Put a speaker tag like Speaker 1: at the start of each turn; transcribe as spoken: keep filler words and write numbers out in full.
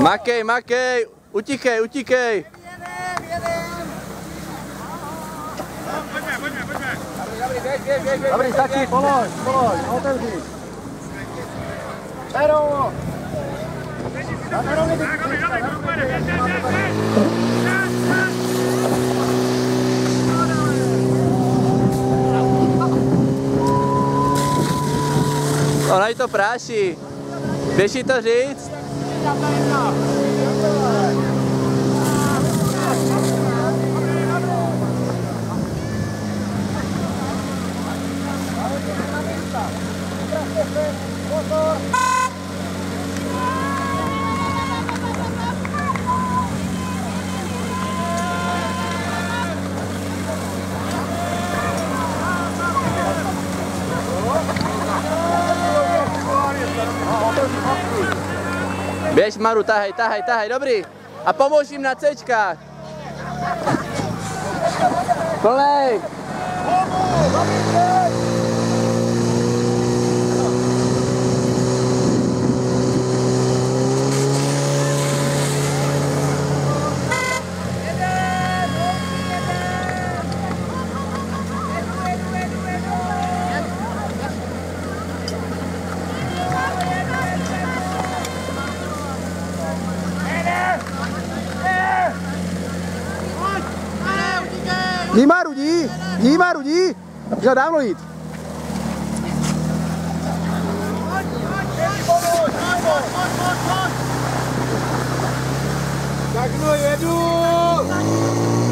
Speaker 1: Makej, makej, utíkej, utíkej.
Speaker 2: Pojďme, pojďme, pojďme.
Speaker 3: Dobrý, stačí, polož, polož, otevři. Pero!
Speaker 2: Dobrý, dobrý, dobrý, běž, běž, běž, běž.
Speaker 1: Ona jí to práší. Běž jí to říct. Běž, Maru, tahej, tahej, tahej, dobrý. A pomož jim na cečkách. Plnej.
Speaker 3: Dí, Máru, dí, dí, Máru, dí. Měl dávno jít.
Speaker 2: Tak no jedu!